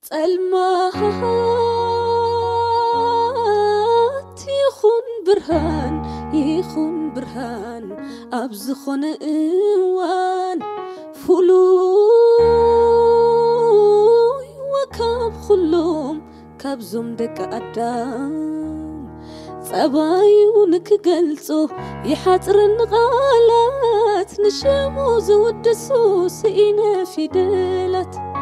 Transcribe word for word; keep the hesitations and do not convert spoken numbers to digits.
ጸልማት ይኹን ብርሃን ይኹን ብርሃን ኣብ ዝኾነ እዋን ፍሉይ ወካብ ኩሎም ካብዞም ደቂ ኣዳም ጸባዩ ንክገልጾ ይሓጽርን ቃላት ንሽሙ ዝውድሱ ስኢነ ፊደላት